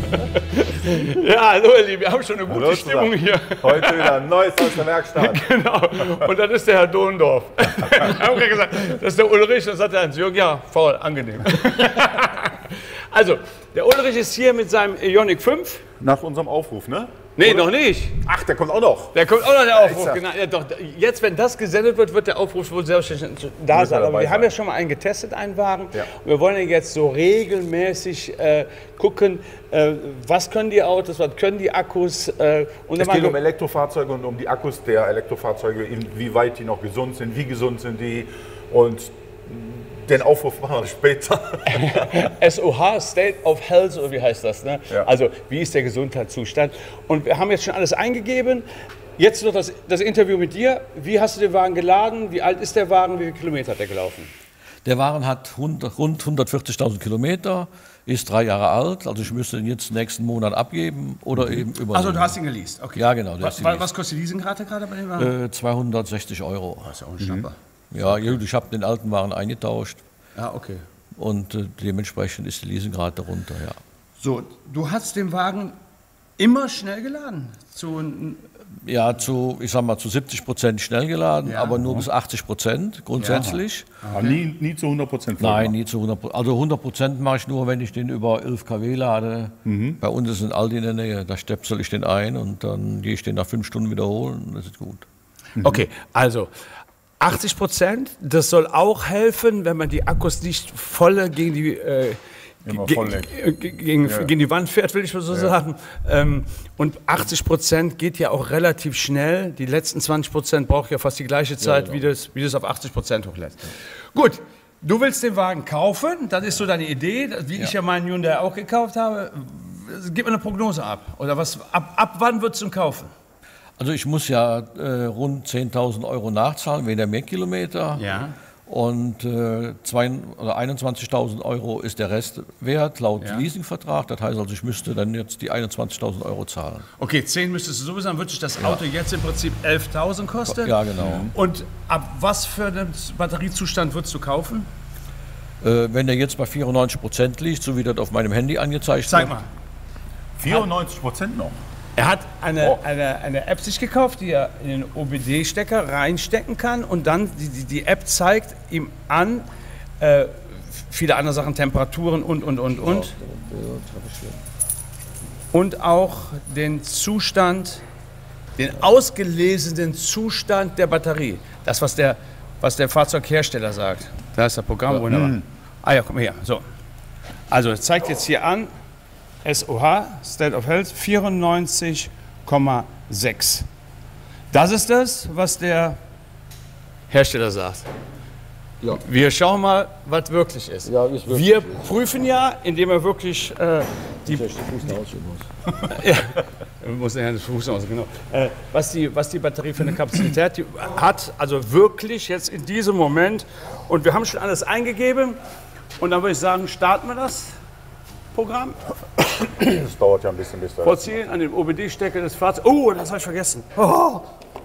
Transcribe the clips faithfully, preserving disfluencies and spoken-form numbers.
Ja, hallo ihr Lieben, wir haben schon eine gute Hallo Stimmung zusammen. hier. Heute wieder ein Neues aus der Werkstatt. Genau, und das ist der Herr Dohendorf. Wir haben gerade gesagt, das ist der Ulrich, das sagt der Hans-Jürgen, ja, faul, angenehm. Also, der Ulrich ist hier mit seinem Ioniq fünf. Nach unserem Aufruf, ne? Nee, Oder? noch nicht. Ach, der kommt auch noch. Der kommt auch noch, der Aufruf. Ja, Genau. Ja, doch, jetzt, wenn das gesendet wird, wird der Aufruf wohl selbstverständlich da sein. Aber wir haben ja schon mal einen getestet, einen Wagen. Ja. Und wir wollen ja jetzt so regelmäßig äh, gucken, äh, was können die Autos, was können die Akkus. Äh, und Es dann geht mal um Elektrofahrzeuge und um die Akkus der Elektrofahrzeuge, inwieweit die noch gesund sind, wie gesund sind die. Und den Aufruf machen wir später. S O H, State of Health, oder wie heißt das? Ne? Ja. Also, wie ist der Gesundheitszustand? Und wir haben jetzt schon alles eingegeben. Jetzt noch das, das Interview mit dir. Wie hast du den Wagen geladen? Wie alt ist der Wagen? Wie viele Kilometer hat er gelaufen? Der Wagen hat hundert, rund hundertvierzigtausend Kilometer, ist drei Jahre alt. Also ich müsste ihn jetzt nächsten Monat abgeben oder eben übernehmen. Also, du hast ihn geleast, okay. Ja, genau. der Was, ist was, geleast. was kostet die Leasingrate gerade bei dem Wagen? Äh, zweihundertsechzig Euro. Das ist ja auch ein Schnapper. Ja, gut, ich habe den alten Wagen eingetauscht Ja, okay. und äh, dementsprechend ist die Leasingrate runter, ja. So, du hast den Wagen immer schnell geladen? Zu, Ja, zu, ich sag mal, zu siebzig Prozent schnell geladen, Ja. aber nur bis achtzig Prozent grundsätzlich. Aber nie, nie zu hundert Prozent. Nein, nie zu hundert Prozent. Also hundert Prozent mache ich nur, wenn ich den über elf Kilowatt lade. Bei uns ist ein Aldi in der Nähe, da stöpsel ich den ein und dann gehe ich den nach fünf Stunden wiederholen und das ist gut. Okay, also achtzig Prozent, das soll auch helfen, wenn man die Akkus nicht volle gegen die, äh, Immer ge- voll ge- ge- gegen, Ja. gegen die Wand fährt, will ich mal so sagen. Ähm, und achtzig Prozent geht ja auch relativ schnell. Die letzten zwanzig Prozent braucht ja fast die gleiche Zeit, genau. wie, das, wie das auf achtzig Prozent hochlässt. Gut, du willst den Wagen kaufen, das ist so deine Idee, wie ich ja meinen Hyundai auch gekauft habe. Gib mir eine Prognose ab. Oder was, ab, ab wann würdest du ihn kaufen? Also ich muss ja äh, rund zehntausend Euro nachzahlen wegen der Mehrkilometer. Ja. Und äh, zwei- oder einundzwanzigtausend Euro ist der Rest wert laut Ja. Leasingvertrag. Das heißt also, ich müsste dann jetzt die einundzwanzigtausend Euro zahlen. Okay, zehn müsstest du sowieso, dann würde sich das Auto jetzt im Prinzip elftausend kosten. Ja, genau. Und ab was für einem Batteriezustand würdest du kaufen? Äh, wenn der jetzt bei vierundneunzig Prozent liegt, so wie das auf meinem Handy angezeigt Zeig wird. mal. vierundneunzig Prozent noch. Er hat eine, Oh. eine, eine App sich gekauft, die er in den O B D-Stecker reinstecken kann und dann die, die, die App zeigt ihm an, äh, viele andere Sachen, Temperaturen und, und, und, und. Und auch den Zustand, den ausgelesenen Zustand der Batterie. Das, was der, was der Fahrzeughersteller sagt. Da ist das Programm, wunderbar. Ah ja, guck mal hier. So. Also, es zeigt jetzt hier an, S O H, State of Health, vierundneunzig Komma sechs. Das ist das, was der Hersteller sagt. Ja. Wir schauen mal, was wirklich ist. Ja, ist wirklich Wir prüfen ja, indem er wirklich äh, die, ja, muss er das Fuß aus, genau. Äh, was, die, was die Batterie für eine Kapazität die hat, also wirklich jetzt in diesem Moment. Und wir haben schon alles eingegeben. Und dann würde ich sagen, starten wir das Programm. Das dauert ja ein bisschen, bis da. Vorziehen an den O B D-Stecker des Fahrzeugs. Oh, das habe ich vergessen. Oh.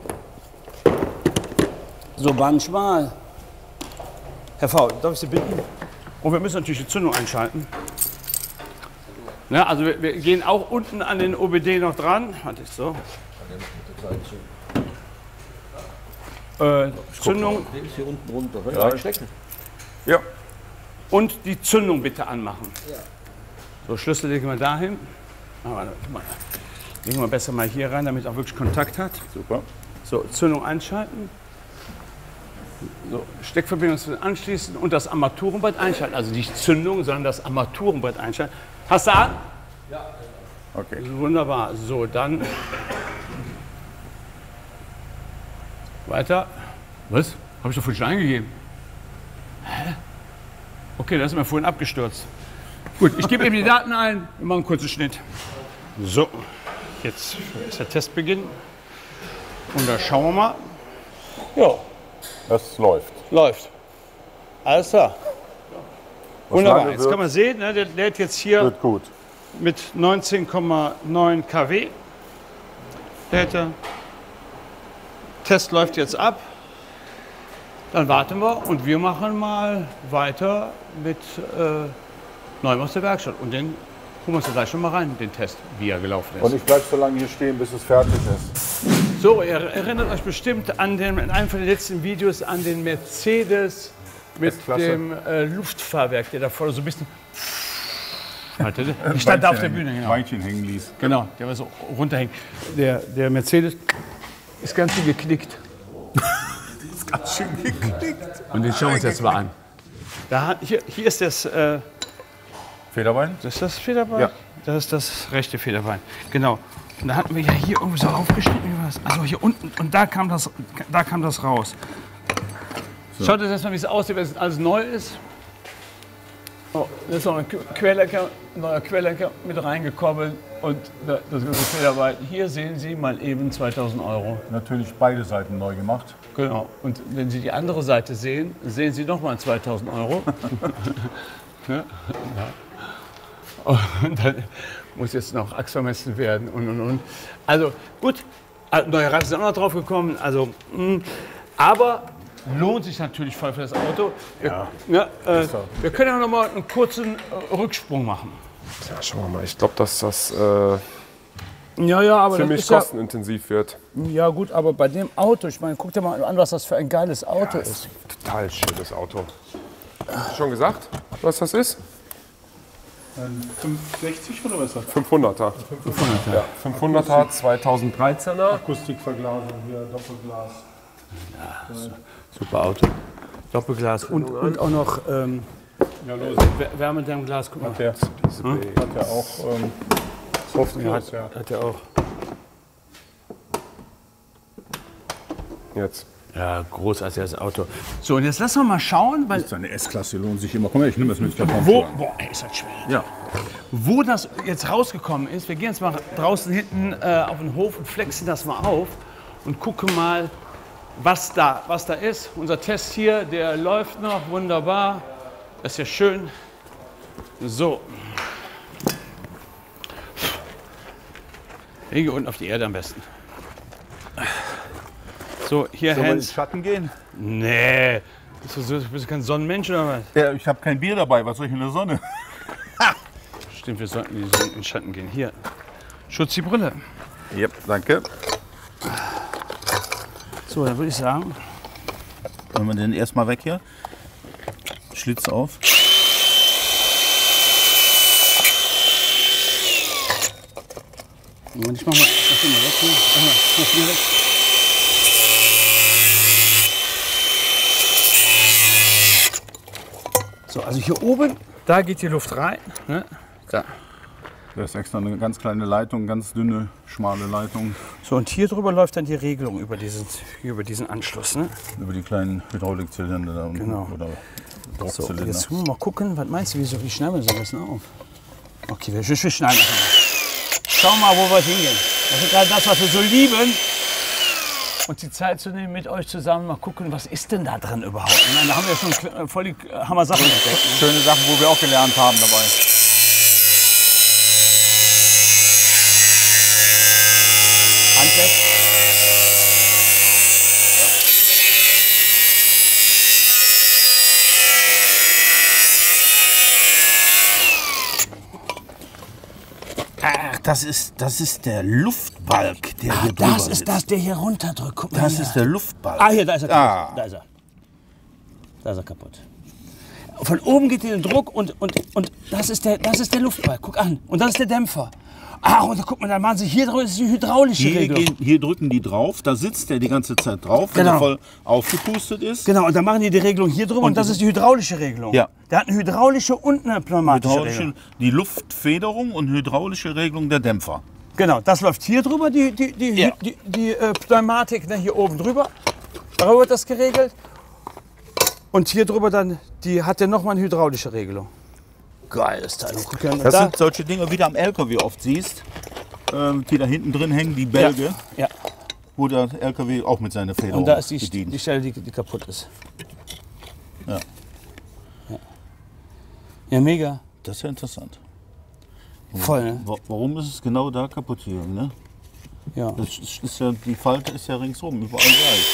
So manchmal. Herr V, darf ich Sie bitten? Und wir müssen natürlich die Zündung einschalten. Ne, also wir, wir gehen auch unten an den O B D noch dran. Warte ich so. Äh, Zündung Der ist hier unten runter. Ja. Stecken. Ja. und die Zündung bitte anmachen. So, Schlüssel legen wir dahin. Ah, warte, guck mal. Legen wir besser mal hier rein, damit es auch wirklich Kontakt hat. Super. So, Zündung einschalten. So, Steckverbindung anschließen und das Armaturenbrett einschalten. Also nicht Zündung, sondern das Armaturenbrett einschalten. Hast du an? Ja. Okay. Wunderbar. So, dann weiter. Was? Habe ich doch vorhin schon eingegeben. Hä? Okay, das ist mir vorhin abgestürzt. Gut, ich gebe eben die Daten ein. Wir machen einen kurzen Schnitt. So, jetzt ist der Testbeginn. Und da schauen wir mal. Ja, Das läuft. läuft. Alles klar. Was Wunderbar. lange Jetzt wird, kann man sehen, ne, der lädt jetzt hier wird gut. mit neunzehn Komma neun Kilowatt. Lädt er. Test läuft jetzt ab. Dann warten wir und wir machen mal weiter mit äh, Neuem aus der Werkstatt und den wir uns gleich schon mal rein, den Test, wie er gelaufen ist. Und ich bleibe so lange hier stehen, bis es fertig ist. So, ihr erinnert euch bestimmt an den, in einem von den letzten Videos an den Mercedes mit dem äh, Luftfahrwerk, der da vorne so ein bisschen hatte. Ich stand da auf der Bühne, genau. Beinchen hängen ließ. Genau, der war so runterhängen. Der, der Mercedes ist ganz schön geknickt. ist ganz schön geknickt. Und den schauen wir uns jetzt mal an. Da hat, hier, hier ist das, äh, Federbein? das ist das Federbein? Ja. Das ist das rechte Federbein. Genau. Und da hatten wir ja hier irgendwie so aufgeschnitten. Wie war das? Also hier unten. Und da kam das, da kam das raus. So. Schaut euch erstmal, wie es aussieht, wenn es alles neu ist. Oh, da ist noch ein Querlenker, ein neuer Querlenker mit reingekoppelt. Und das ganze Federbein. Hier sehen Sie mal eben zweitausend Euro. Natürlich beide Seiten neu gemacht. Genau. Und wenn Sie die andere Seite sehen, sehen Sie noch mal zweitausend Euro. Ja. Und dann muss jetzt noch Achs vermessen werden und und und. Also gut, neue Reifen sind auch noch drauf gekommen. Also, mh, aber lohnt sich natürlich voll für das Auto. Wir, Ja. ja, äh, wir können ja noch mal einen kurzen äh, Rücksprung machen. Ja, schauen wir mal. Ich glaube, dass das äh, Ja, ja, aber ziemlich das ist kostenintensiv wird. ja, ja gut, aber bei dem Auto, ich meine, guck dir mal an, was das für ein geiles Auto Das ist. ist ein total schönes Auto. Hast du schon gesagt, was das ist? fünfhundertsechzig oder was ist das? fünfhunderter. Ja, fünfhunderter, zweitausenddreizehner. Akustikverglasung hier, Doppelglas. Super Auto. Doppelglas und, und auch noch ähm, Ja, los. Wär- Wärmedämmglas. Guck mal. Hat der, hat der auch ähm, Soft Ja, hat, Close, ja. hat er auch. Jetzt. Ja, großartiges Auto. So, und jetzt lass uns mal schauen, weil Seine S-Klasse lohnt sich immer. Komm her, ich nehme das mit davon. wo, boah, ey, ist das schwer. Ja. Wo das jetzt rausgekommen ist, wir gehen jetzt mal draußen hinten äh, auf den Hof und flexen das mal auf und gucken mal, was da, was da ist. Unser Test hier, der läuft noch wunderbar. Das ist ja schön. So. Lege unten auf die Erde am besten. So, hier Sollen wir in den Hans. Schatten gehen? Nee. Bist du, so, bist du kein Sonnenmensch oder was? Ja, ich habe kein Bier dabei. Was soll ich in der Sonne? Stimmt, wir sollten in die Sonne- in den Schatten gehen. Hier. Schutz die Brille. Ja, danke. So, dann würde ich sagen. Wollen wir den erstmal weg hier? Schlitz auf. Moment, ich mach mal, mach den mal weg hier. Mach mal, mach den weg. So, also hier oben, da geht die Luft rein. Ne? Da. Da ist extra eine ganz kleine Leitung, ganz dünne, schmale Leitung So, und hier drüber läuft dann die Regelung über diesen, über diesen Anschluss. Ne? über die kleinen Hydraulikzylinder da unten. Genau. Oder So, Druckzylinder. jetzt müssen wir mal gucken, was meinst du, wieso, wie schneiden wir das am besten auf? Okay, wir, wir schneiden einfach mal. Schauen wir mal, wo wir hingehen. Das ist gerade das, was wir so lieben. Und die Zeit zu nehmen mit euch zusammen, mal gucken, was ist denn da drin überhaupt? Ich meine, da haben wir schon kl- voll die äh, Hammer-Sachen entdeckt. Schöne Sachen, wo wir auch gelernt haben dabei. Hand weg. Ach, das ist, das ist der Luftbalg, der hier drüber Das ist das, der hier runterdrückt. Guck mal Das hier. ist der Luftbalg. Ah, hier, da ist er Ah. kaputt. Da ist er. Da ist er kaputt. Von oben geht der Druck und, und, und das, ist der, das ist der Luftbalg. Guck an. Und das ist der Dämpfer. Ah, und da guck mal, dann machen sie hier drauf, das ist die hydraulische Hier, Regelung. gehen, hier drücken die drauf, da sitzt der die ganze Zeit drauf, wenn Genau. er voll aufgepustet ist. Genau, und dann machen die die Regelung hier drüber und, das ist die hydraulische Regelung. Ja. Der hat eine hydraulische und eine pneumatische Hydraulische, Regelung. die Luftfederung und hydraulische Regelung der Dämpfer. Genau, das läuft hier drüber, die, die, die, Ja. die, die äh, Pneumatik, ne, hier oben drüber. Darüber wird das geregelt. Und hier drüber dann, die hat ja nochmal eine hydraulische Regelung. Geiles Teil. Und Das da, sind solche Dinge, wie du am L K W oft siehst, ähm, die da hinten drin hängen, die Bälge, ja. wo der L K W auch mit seiner Federung Und da ist die, bedient. die Stelle, die, die kaputt ist. Ja. Ja, ja mega. Das ist ja interessant. Voll, ne? Wa- Warum ist es genau da kaputt hier? Ne? Ja. Das ist, ist ja, die Falte ist ja ringsrum, überall gleich.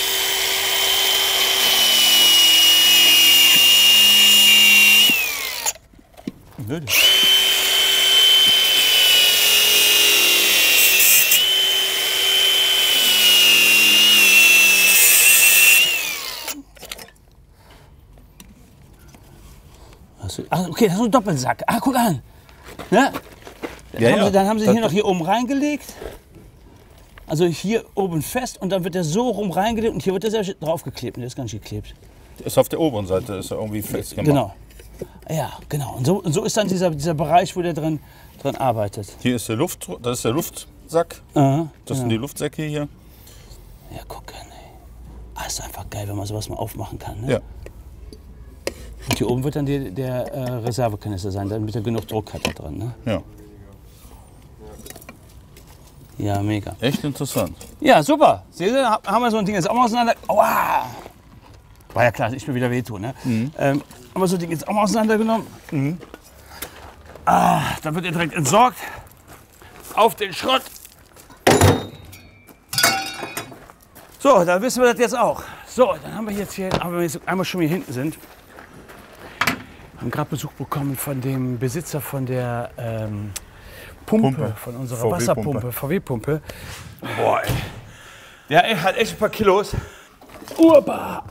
Würde. Was, ach, okay, das ist ein Doppelsack. Ah, guck an. Ja? Dann, Ja, haben ja. Sie, dann haben Sie Das- hier noch hier oben reingelegt. Also hier oben fest und dann wird der so rum reingelegt und hier wird der selbst draufgeklebt. Und der ist gar nicht geklebt. Ist auf der oberen Seite ist er irgendwie festgemacht. Genau. Ja, genau. Und so, und so ist dann dieser, dieser Bereich, wo der drin, drin arbeitet. Hier ist der Luft, das ist der Luftsack. Aha, Das sind die Luftsäcke hier. ja, guck an, ey. Ah, ist einfach geil, wenn man sowas mal aufmachen kann. Ne? Ja. Und hier oben wird dann die, der äh, Reservekanister sein, damit er genug Druck hat da drin. Ne? Ja. Ja, mega. Echt interessant. Ja, super. Sehen Sie, haben wir so ein Ding jetzt auch mal auseinander. Aua! War ja klar, dass ich mir wieder wehtue. Ne? Mhm. Ähm, haben wir so ein Ding jetzt auch mal auseinandergenommen. Mhm. Ah, dann wird er direkt entsorgt. Auf den Schrott. So, dann wissen wir das jetzt auch. So, dann haben wir jetzt hier, aber wenn wir jetzt einmal schon hier hinten sind, haben gerade Besuch bekommen von dem Besitzer von der ähm, Pumpe, Pumpe. von unserer V W-Pumpe. Wasserpumpe, V W-Pumpe. Boah, ey. Der ey, hat echt ein paar Kilos. Urba.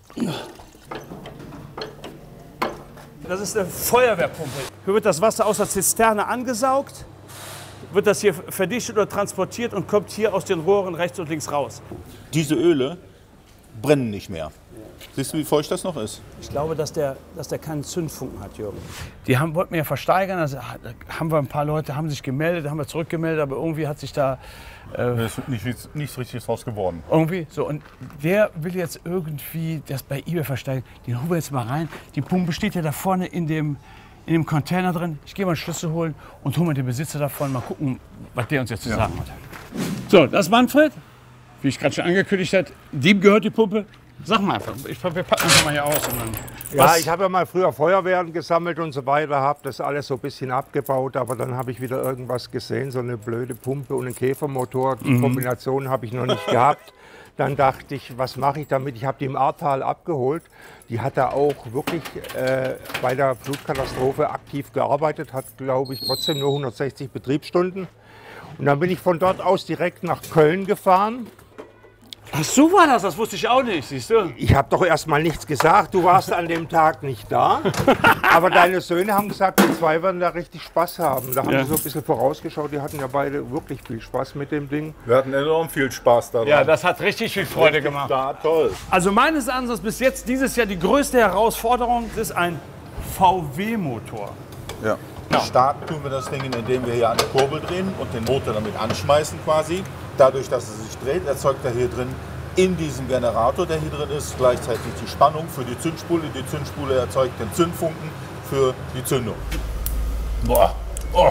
Das ist eine Feuerwehrpumpe. Hier wird das Wasser aus der Zisterne angesaugt, wird das hier verdichtet oder transportiert und kommt hier aus den Rohren rechts und links raus. Diese Öle brennen nicht mehr. Siehst du, wie feucht das noch ist? Ich glaube, dass der, dass der keinen Zündfunken hat, Jürgen. Die haben, wollten wir ja versteigern, also haben wir ein paar Leute, haben sich gemeldet, haben wir zurückgemeldet, aber irgendwie hat sich da Da ist nicht, nichts, nichts Richtiges draus geworden. irgendwie so. Und der will jetzt irgendwie das bei eBay versteigern. Den holen wir jetzt mal rein. Die Pumpe steht ja da vorne in dem, in dem Container drin. Ich gehe mal einen Schlüssel holen und hole mal den Besitzer davon. Mal gucken, was der uns jetzt zu sagen hat. So, das ist Manfred. Wie ich gerade schon angekündigt habe, dem gehört die Pumpe. Sag mal einfach, ich, wir packen das mal hier aus. Und dann, Ja, was- ich habe ja mal früher Feuerwehren gesammelt und so weiter, habe das alles so ein bisschen abgebaut, aber dann habe ich wieder irgendwas gesehen, so eine blöde Pumpe und einen Käfermotor. Die Kombination habe ich noch nicht gehabt. Dann dachte ich, was mache ich damit? Ich habe die im Ahrtal abgeholt. Die hat da auch wirklich äh, bei der Flutkatastrophe aktiv gearbeitet, hat, glaube ich, trotzdem nur hundertsechzig Betriebsstunden. Und dann bin ich von dort aus direkt nach Köln gefahren. Ach, so war das, das wusste ich auch nicht, siehst du? Ich habe doch erst mal nichts gesagt, du warst an dem Tag nicht da. Aber deine Söhne haben gesagt, die zwei werden da richtig Spaß haben. Da haben Ja. sie so ein bisschen vorausgeschaut, die hatten ja beide wirklich viel Spaß mit dem Ding. Wir hatten enorm viel Spaß daran. Ja, das hat richtig viel Freude gemacht. Da, toll. Also meines Erachtens bis jetzt dieses Jahr die größte Herausforderung ist ein V W-Motor. Ja. Starten tun wir das Ding, indem wir hier an der Kurbel drehen und den Motor damit anschmeißen quasi. Dadurch, dass er sich dreht, erzeugt er hier drin in diesem Generator, der hier drin ist, gleichzeitig die Spannung für die Zündspule. Die Zündspule erzeugt den Zündfunken für die Zündung. Boah. Oh.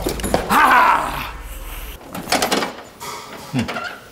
Hm.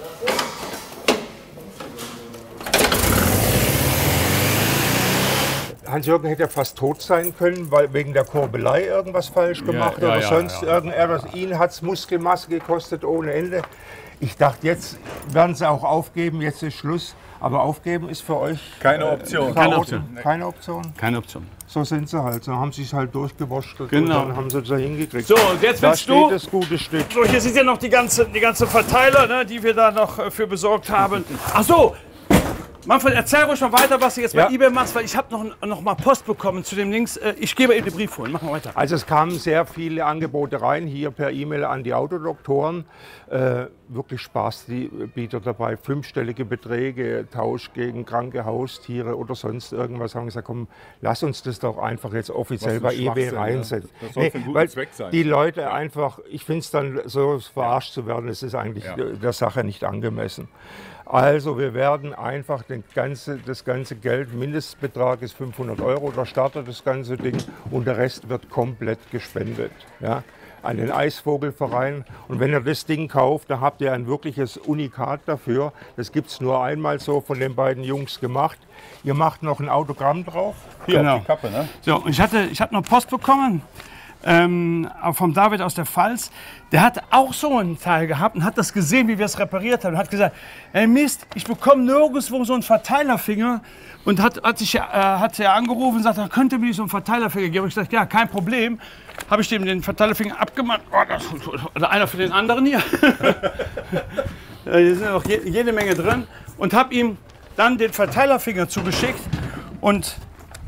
Hans-Jürgen hätte ja fast tot sein können, weil wegen der Kurbelei irgendwas falsch gemacht ja, oder ja, sonst ja. irgendetwas. Ihn hat es Muskelmasse gekostet ohne Ende. Ich dachte, jetzt werden sie auch aufgeben, jetzt ist Schluss. Aber aufgeben ist für euch Keine Option. Keine Chaoten. Option. Keine Option. Keine Option. So sind sie halt. So haben sie es halt durchgewurschtelt Genau. und dann haben sie es da hingekriegt. So, und jetzt da willst steht du. das gute Stück. So, hier sind ja noch die ganzen die ganze Verteiler, ne, die wir da noch äh, für besorgt haben. Ach so, Manfred, erzähl ruhig mal weiter, was du jetzt Ja. bei eBay machst, weil ich habe noch, noch mal Post bekommen zu dem Links. Äh, ich gebe eben den Brief holen. Machen wir weiter. Also es kamen sehr viele Angebote rein, hier per E-Mail an die Autodoktoren. Äh, wirklich Spaß, die Bieter dabei. Fünfstellige Beträge, Tausch gegen kranke Haustiere oder sonst irgendwas. Haben gesagt, komm, lass uns das doch einfach jetzt offiziell bei für ein eBay Schwachsinn, reinsetzen. ja. Das soll für einen guten weil Zweck sein. Die Leute einfach, ich finde es dann so verarscht zu werden, das ist eigentlich Ja. der Sache nicht angemessen. Also wir werden einfach den ganze, das ganze Geld, Mindestbetrag ist fünfhundert Euro, da startet das ganze Ding und der Rest wird komplett gespendet. Ja, an den Eisvogelverein. Und wenn ihr das Ding kauft, dann habt ihr ein wirkliches Unikat dafür. Das gibt es nur einmal so von den beiden Jungs gemacht. Ihr macht noch ein Autogramm drauf. Hier Genau. auf die Kappe, ne? So, und ich hatte, ich hatte noch Post bekommen ähm, vom David aus der Pfalz. Der hat auch so einen Teil gehabt und hat das gesehen, wie wir es repariert haben. Und hat gesagt, ey Mist, ich bekomme nirgendwo so einen Verteilerfinger. Und hat, hat sich äh, hat er angerufen und sagt, könnt ihr mir so einen Verteilerfinger geben? Und ich sagte, ja, kein Problem. Habe ich dem den Verteilerfinger abgemacht. Oh, das, oder einer für den anderen hier. Ja, hier sind noch je, jede Menge drin. Und habe ihm dann den Verteilerfinger zugeschickt. Und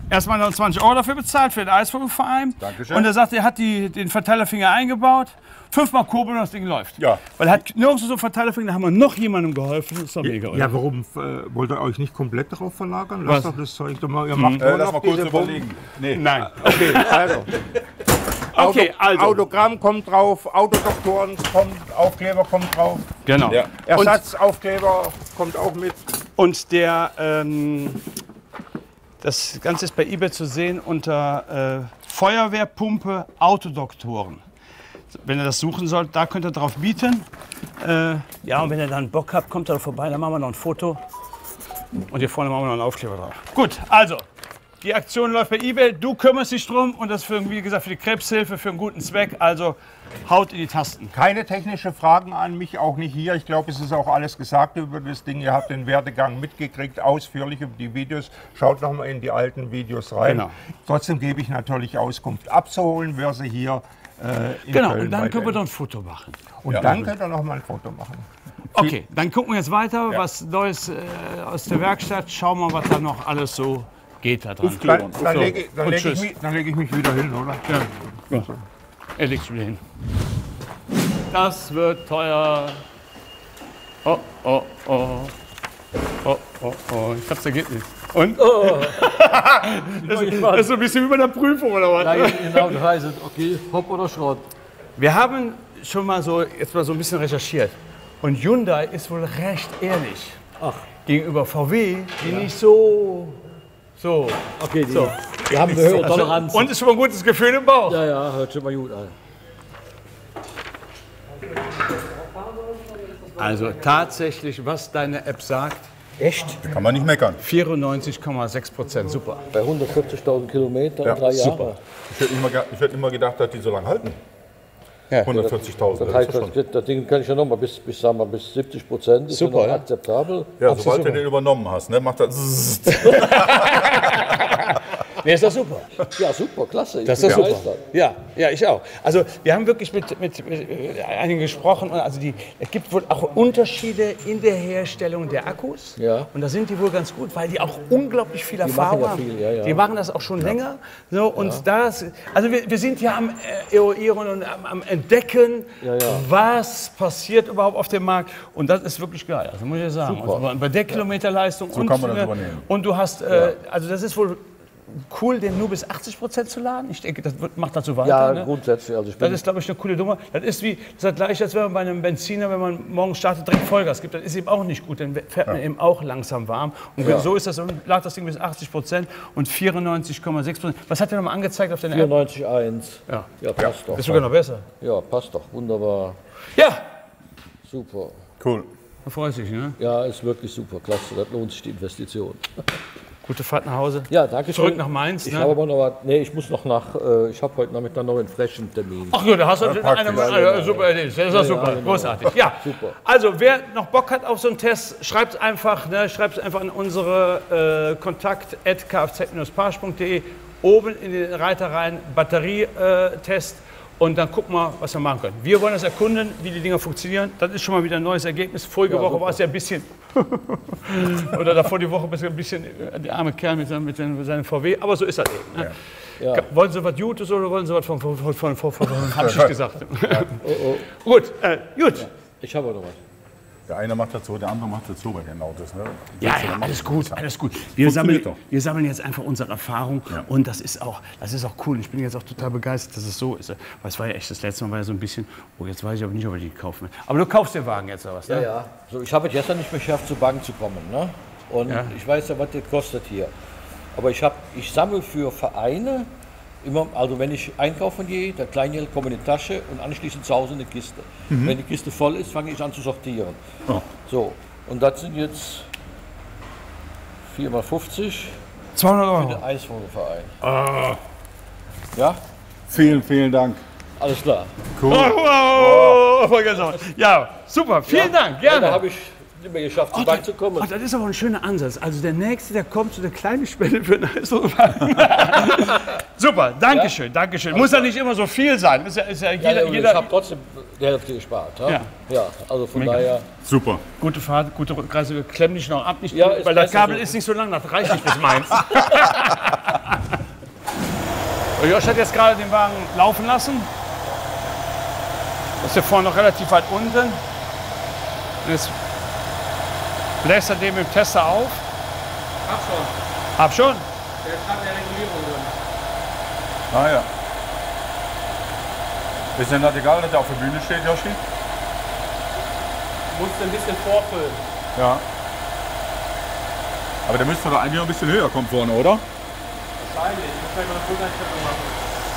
erstmal noch zwanzig Euro dafür bezahlt für den Eisvogelverein. Dankeschön. Und er sagt, er hat die, den Verteilerfinger eingebaut. Fünfmal kurbeln und das Ding läuft. Ja. Weil er hat nirgends so einen Verteilerfinger, da haben wir noch jemandem geholfen. Das ist doch mega, oder? Ja, warum äh, wollt ihr euch nicht komplett darauf verlagern? Was? Lasst doch das Zeug doch mal. Ihr macht Äh, nur lass noch mal kurz diese Pumpen. überlegen. Nee. Nein. Okay, also. Okay, also. Autogramm kommt drauf, Autodoktoren kommt, Aufkleber kommt drauf, Genau. Ja. Ersatzaufkleber kommt auch mit. Und der, ähm, das Ganze ist bei eBay zu sehen unter äh, Feuerwehrpumpe Autodoktoren. Wenn ihr das suchen sollt, da könnt ihr drauf bieten. Äh, ja, und wenn ihr dann Bock habt, kommt da vorbei, dann machen wir noch ein Foto. Und hier vorne machen wir noch einen Aufkleber drauf. Gut, also, die Aktion läuft bei eBay. Du kümmerst dich drum und das für, wie gesagt, für die Krebshilfe, für einen guten Zweck. Also, haut in die Tasten. Keine technischen Fragen an mich, auch nicht hier. Ich glaube, es ist auch alles gesagt über das Ding. Ihr habt den Werdegang mitgekriegt, ausführlich über die Videos. Schaut noch mal in die alten Videos rein. Genau. Trotzdem gebe ich natürlich Auskunft. Abzuholen wäre sie hier äh, in Genau, Köln und dann bei können wir der- noch ein Foto machen. Und Ja. dann könnt ihr noch mal ein Foto machen. Okay, dann gucken wir jetzt weiter, was Neues äh, aus der Werkstatt. Schauen wir, was da noch alles so geht da dran. Dann, dann So, lege dann und leg ich, tschüss. mich- dann leg ich mich wieder hin, oder? Ja. Er legt wieder hin. Das wird teuer. Oh, oh, oh. Oh, oh, oh. Ich hab's Ergebnis. Und? das, ist, das ist so ein bisschen wie bei der Prüfung, oder was? Nein, genau, das heißt, okay, Hopp oder Schrott. Wir haben schon mal so, jetzt mal so ein bisschen recherchiert. Und Hyundai ist wohl recht ehrlich. Ach. Gegenüber V W, die nicht so. So. Okay, die, So. wir haben eine höhere Toleranz. Und ist schon mal ein gutes Gefühl im Bauch. Ja, ja, hört schon mal gut an. Also tatsächlich, was deine App sagt, Echt? Kann man nicht meckern. vierundneunzig Komma sechs Prozent. Super. Bei hundertvierzigtausend Kilometern, Ja, drei Jahre. super. Ich hätte immer, ge- ich hätte immer gedacht, dass die so lange halten. Ja. hundertvierzigtausend. Das heißt, das, das Ding kann ich ja noch mal bis, bis, sagen wir, bis siebzig Prozent. Ist Super, ja noch ja. akzeptabel. Ja, Absolut sobald du super. den übernommen hast, ne, macht das. Nee, ist doch super. Ja, super, klasse. Ich Das bin ist super. begeistert. Ja, ja, ich auch. Also wir haben wirklich mit, mit, mit äh, einigen gesprochen. Und also die, es gibt wohl auch Unterschiede in der Herstellung der Akkus. Ja. Und da sind die wohl ganz gut, weil die auch unglaublich viel machen Erfahrung ja haben. viel, ja, ja. Die machen das auch schon länger. So, und das, also wir, wir sind ja am äh, eruieren und am, am Entdecken, Ja, ja. was passiert überhaupt auf dem Markt. Und das ist wirklich geil. Also muss ich sagen. Super. Also bei der Kilometerleistung und, kann man das äh, übernehmen. und du hast, äh, also das ist wohl cool, den nur bis achtzig Prozent zu laden. Ich denke, das wird, macht dazu weiter. Ja, ne? grundsätzlich. Also ich Das bin, ist, glaube ich, eine coole Nummer. Das ist wie, das ist das gleiche, als wenn man bei einem Benziner, wenn man morgens startet, direkt Vollgas gibt. Das ist eben auch nicht gut. Dann fährt man eben auch langsam warm. Und Ja. so ist das. Und lad das Ding bis achtzig Prozent und vierundneunzig Komma sechs Prozent. Was hat der nochmal angezeigt auf deiner App? vierundneunzig Komma eins. Ja. Ja, passt doch. Ist sogar noch besser. Ja, passt doch. Wunderbar. Ja, Super. Cool. da freut sich, ne? Ja, ist wirklich super. Klasse. Das lohnt sich die Investition. Gute Fahrt nach Hause. Ja, danke schön. Zurück nach Mainz, Ich ne? habe aber noch was. Nee, ich muss noch nach. Äh, ich habe heute Nachmittag noch einen Flächentermin. Ach ja, da hast du eine, praktisch. eine, super Idee. Das ist doch super, genau. großartig. Ja, Super. also wer noch Bock hat auf so einen Test, schreibt es einfach, ne, schreibt es einfach an unsere äh, kontakt at kfz parsch punkt de, oben in den Reiter rein, Batterietest. Und dann gucken wir, was wir machen können. Wir wollen das erkunden, wie die Dinger funktionieren. Das ist schon mal wieder ein neues Ergebnis. Vorige Ja, Woche super. war es ja ein bisschen, oder davor die Woche ein bisschen, äh, der arme Kerl mit seinem, mit seinem, mit seinem V W. Aber so ist das eben. Ne? Ja. Wollen Sie was Gutes oder wollen Sie was von, von, von, von, von, von, von hab ich nicht gesagt. Gut, äh, gut. Ich habe noch was. Der eine macht das so, der andere macht das so bei den Autos. Ne? Ja, ja, alles gut, alles gut. Wir sammeln, doch. wir sammeln jetzt einfach unsere Erfahrung und das ist auch, das ist auch cool. Ich bin jetzt auch total begeistert, dass es so ist. Weil es war ja echt das letzte Mal war ja so ein bisschen, oh, jetzt weiß ich aber nicht, ob ich die kaufen will. Aber du kaufst den Wagen jetzt oder was? Ja, Ne? ja. So, ich habe es gestern nicht mehr geschafft, zur Bank zu kommen. Ne? Und Ja. ich weiß ja, was das kostet hier. Aber ich, hab, ich sammle für Vereine, immer, also wenn ich einkaufen gehe, der Kleingeld kommt in die Tasche und anschließend zu Hause in die Kiste. Wenn die Kiste voll ist, fange ich an zu sortieren. Oh. So, und das sind jetzt vier mal fünfzig zweihundert für Euro. den Eisvogelverein. Ja, Vielen, vielen Dank. alles klar. Oh, oh, oh, oh, ja, super, vielen Dank, Ja, da gerne. habe ich nicht mehr geschafft, zur Oh, Bank das, zu kommen. oh, das ist aber ein schöner Ansatz. Also der Nächste, der kommt zu der kleinen Spende für einen Eishockeywagen. Super, danke schön, danke schön. Muss ja nicht immer so viel sein. Ist ja, ist ja Ja, jeder, ich jeder habe trotzdem die Hälfte gespart. Ja, Ja. ja also von Mega. daher. Super. gute Fahrt, gute Rückreise. Klemm dich noch ab, nicht, Ja, ist weil das besser Kabel so. ist nicht so lang, das reicht nicht bis Mainz. So, Josh hat jetzt gerade den Wagen laufen lassen. Das ist hier vorne noch relativ weit unten. Und jetzt bläst er den mit dem Tester auf. Hab schon. Hab schon. Der ist gerade in der Regulierung drin. Ah ja. Ist denn das egal, dass der auf der Bühne steht, Joshi? Musst ein bisschen vorfüllen. Ja. Aber der müsste doch eigentlich noch ein bisschen höher kommen vorne, oder? Wahrscheinlich. Ich muss gleich mal eine Fulleinstellung machen.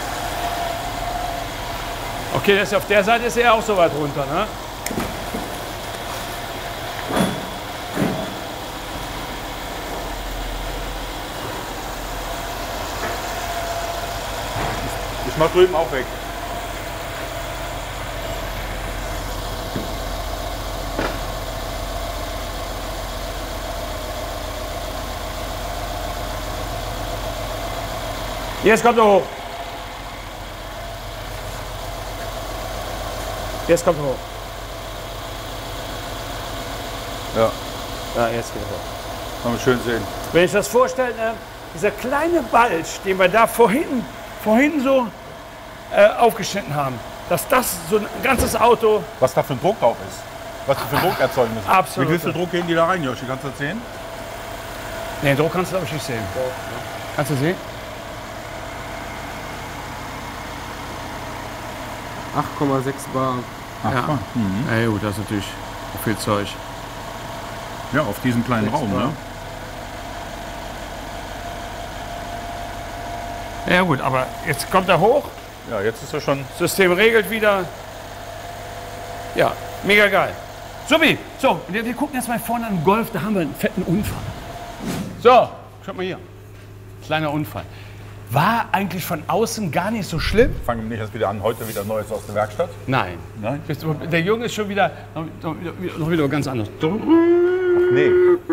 Okay, das ist auf der Seite ist er auch so weit runter, ne? Ich mach drüben auch weg. Jetzt kommt er hoch. Jetzt kommt er hoch. Ja, Ja, jetzt geht er hoch. kann man schön sehen. Wenn ich das vorstelle, äh, dieser kleine Balsch, den wir da vorhin, vorhin so äh, aufgeschnitten haben, dass das so ein ganzes Auto Was da für ein Druck drauf ist. Was die für einen Druck erzeugen müssen. absolut. Mit wie viel Druck gehen die da rein, Joshi? Kannst du das sehen? Nee, Druck kannst du glaube ich nicht sehen. Kannst du sehen? acht Komma sechs Bar. Ach, Ja. ja. Mhm. Ja, gut, das ist natürlich viel Zeug. Ja, auf diesem kleinen Raum, ne? Ja gut, aber jetzt kommt er hoch, Ja, jetzt ist er schon. System regelt wieder. Ja, mega geil. Subi, so, wir, wir gucken jetzt mal vorne an den Golf, da haben wir einen fetten Unfall. So, schaut mal hier. Kleiner Unfall. War eigentlich von außen gar nicht so schlimm? Fangen wir nicht erst wieder an, heute wieder Neues aus der Werkstatt. Nein. Nein? Der Junge ist schon wieder noch, noch, noch wieder ganz anders. Nee.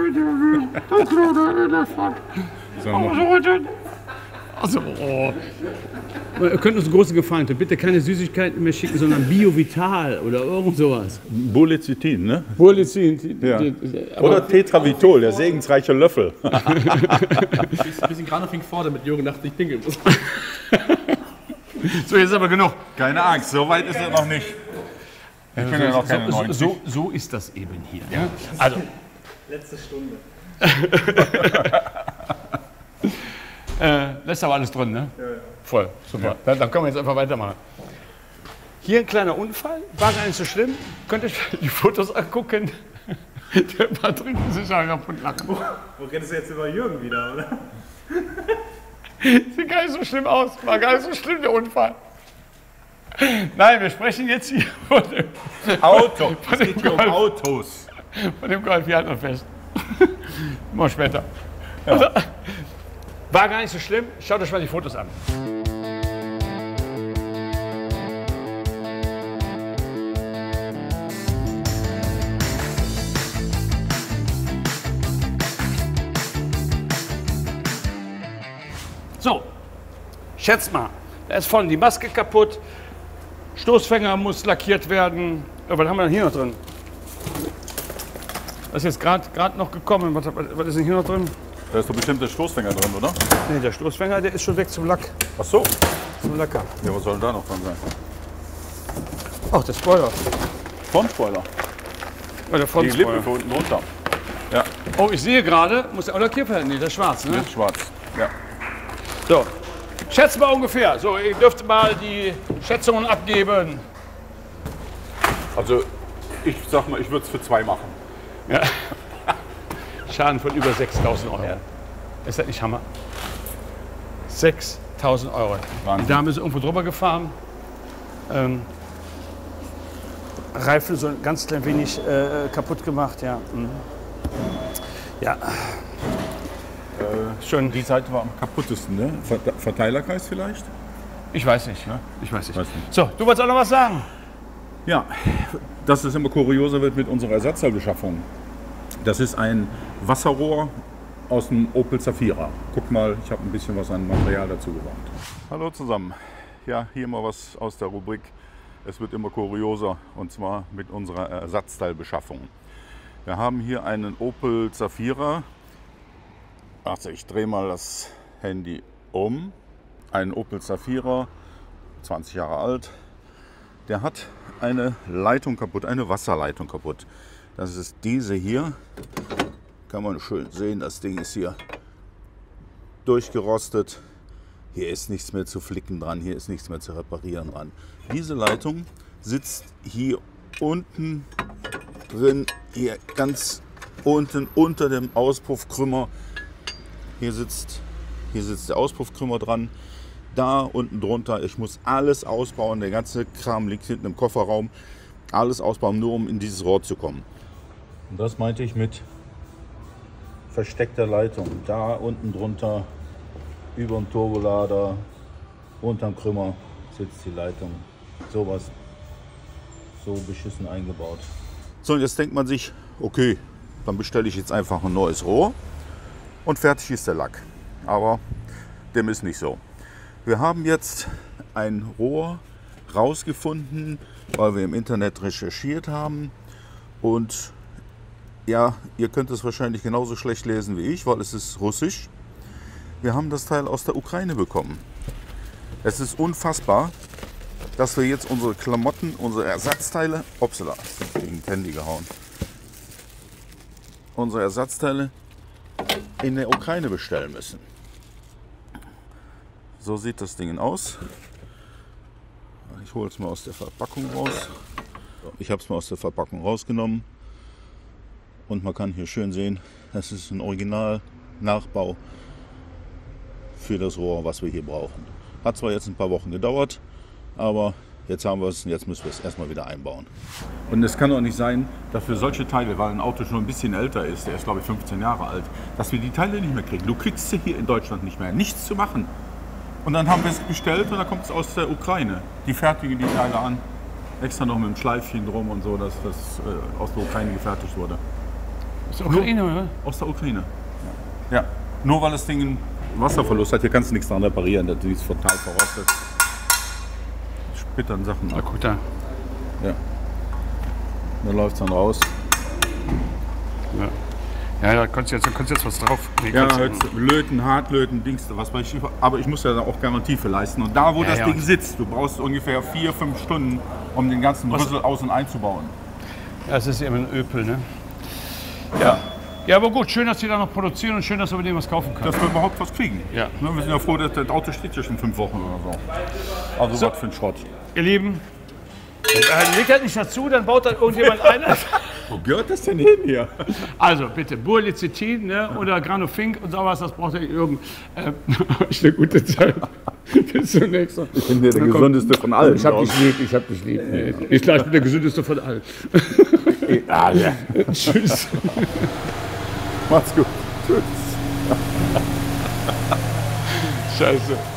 So, noch- Also, oh. Ihr könnt uns einen großen Gefallen tun. Bitte keine Süßigkeiten mehr schicken, sondern Bio-Vital oder irgend sowas. Bulezitin, ne? Bullizin. Ja. Oder Tetravitol, der segensreiche Löffel. Ein bisschen gerade fing vor, damit Jürgen nachts nicht pinkeln muss. So, jetzt aber genug. Keine Angst, so weit ist er noch nicht. Ich bin ja noch keine so, neunzig. so, so ist das eben hier. Ja? Also, Letzte Stunde. äh, lässt aber alles drin, ne? Ja, ja. Voll, super. Dann, dann können wir jetzt einfach weitermachen. Hier ein kleiner Unfall, war gar nicht so schlimm. Könnt ihr euch die Fotos angucken? Der Patrick ist sich ja kaputt lachen. Wo redest du jetzt über Jürgen wieder, oder? Sieht gar nicht so schlimm aus. War gar nicht so schlimm, der Unfall. Nein, wir sprechen jetzt hier von dem, Auto. von Es dem geht hier um Golf. Autos. Von dem Golf, hier halten wir fest. Mal später. Also, war gar nicht so schlimm. Schaut euch mal die Fotos an. So, schätzt mal, da ist vorne die Maske kaputt, Stoßfänger muss lackiert werden. Ja, was haben wir denn hier noch drin? Das ist jetzt gerade noch gekommen. Was, was ist denn hier noch drin? Da ist doch bestimmt der Stoßfänger drin, oder? Nee, der Stoßfänger, der ist schon weg zum Lack, Ach so. zum Lacker. Ja, was soll da noch dran sein? Ach, der Spoiler. Frontspoiler. Oh, der Die Lippe Frontspoiler. für unten runter. Oh, ich sehe gerade, muss der auch lackiert werden? Nee, der ist schwarz, ne? Das ist schwarz. Ja. So, schätzt mal ungefähr. So, ihr dürft mal die Schätzungen abgeben. Also, ich sag mal, ich würde es für zwei machen. Ja. Schaden von über sechstausend Euro. Ist das nicht Hammer? sechstausend Euro. Wahnsinn. Die Dame ist irgendwo drüber gefahren. Ähm, Reifen so ein ganz klein wenig äh, kaputt gemacht, ja. Mhm. Ja. Schon. Die Seite war am kaputtesten, ne? Verte- Verteilerkreis vielleicht? Ich weiß nicht. Ne? Ich weiß nicht. Weiß nicht. So, du wolltest auch noch was sagen? Ja, dass es immer kurioser wird mit unserer Ersatzteilbeschaffung. Das ist ein Wasserrohr aus dem Opel Zafira. Guck mal, ich habe ein bisschen was an Material dazu gebracht. Hallo zusammen. Ja, hier mal was aus der Rubrik. Es wird immer kurioser, und zwar mit unserer Ersatzteilbeschaffung. Wir haben hier einen Opel Zafira. Also ich drehe mal das Handy um. Ein Opel Zafira, zwanzig Jahre alt. Der hat eine Leitung kaputt, eine Wasserleitung kaputt. Das ist diese hier. Kann man schön sehen, das Ding ist hier durchgerostet. Hier ist nichts mehr zu flicken dran, hier ist nichts mehr zu reparieren dran. Diese Leitung sitzt hier unten drin, hier ganz unten unter dem Auspuffkrümmer. Hier sitzt, hier sitzt der Auspuffkrümmer dran. Da unten drunter, ich muss alles ausbauen, der ganze Kram liegt hinten im Kofferraum. Alles ausbauen, nur um in dieses Rohr zu kommen. Und das meinte ich mit versteckter Leitung. Da unten drunter, über dem Turbolader, unterm Krümmer sitzt die Leitung. Sowas, so beschissen eingebaut. So, und jetzt denkt man sich, okay, dann bestelle ich jetzt einfach ein neues Rohr und fertig ist der Lack. Aber dem ist nicht so. Wir haben jetzt ein Rohr rausgefunden, weil wir im Internet recherchiert haben. Und ja, ihr könnt es wahrscheinlich genauso schlecht lesen wie ich, weil es ist russisch. Wir haben das Teil aus der Ukraine bekommen. Es ist unfassbar, dass wir jetzt unsere Klamotten, unsere Ersatzteile, upsala, gegen das Handy gehauen, unsere Ersatzteile in der Ukraine bestellen müssen. So sieht das Ding aus. Ich hole es mal aus der Verpackung raus. Ich habe es mal aus der Verpackung rausgenommen. Und man kann hier schön sehen, es ist ein Original-Nachbau für das Rohr, was wir hier brauchen. Hat zwar jetzt ein paar Wochen gedauert, aber jetzt haben wir es und jetzt müssen wir es erstmal wieder einbauen. Und es kann doch nicht sein, dass wir solche Teile, weil ein Auto schon ein bisschen älter ist, der ist glaube ich fünfzehn Jahre alt, dass wir die Teile nicht mehr kriegen. Du kriegst sie hier in Deutschland nicht mehr. Nichts zu machen. Und dann haben wir es bestellt und dann kommt es aus der Ukraine. Die fertigen die Teile an, extra noch mit einem Schleifchen drum und so, dass das äh, aus der Ukraine gefertigt wurde. Aus der Ukraine, Nur, oder? Aus der Ukraine. Ja. Ja. Nur weil das Ding einen Wasserverlust hat, hier kannst du nichts dran reparieren, das ist total verrostet. Splittern Sachen ab. Ah, guck da. Ja. Da läuft es dann raus. Ja. Ja, da kannst du jetzt, da kannst du jetzt was drauf. Nee, Ja, kannst du- jetzt löten, Hartlöten, Dings, was weiß ich. Aber ich muss ja auch Garantie für leisten. Und da, wo Ja, das ja. Ding sitzt, du brauchst ungefähr vier, fünf Stunden, um den ganzen Rüssel aus- und einzubauen. Ja, es ist eben ein Öpel, ne? Ja. Ja, aber gut, schön, dass die da noch produzieren und schön, dass wir mit dem was kaufen können. Dass wir überhaupt was kriegen. Ja. Ne, wir sind ja froh, dass das Auto steht ja schon fünf Wochen oder so. Also So. was für ein Schrott. Ihr Lieben, äh, legt das nicht dazu, dann baut da irgendjemand ein. Wo gehört das denn hin hier? Also bitte, Burlicitin, ne, oder Granofink und sowas, das braucht ihr Jürgen. Äh, euch eine gute Zeit. Bis zum nächsten Mal. Ich bin der, der gesundeste von allen. Ich hab dich lieb, ich hab dich lieb. Nee, ich glaube, ich bin der gesündeste von allen. Ah, ja. Tschüss. Macht's gut. Tschüss. Scheiße.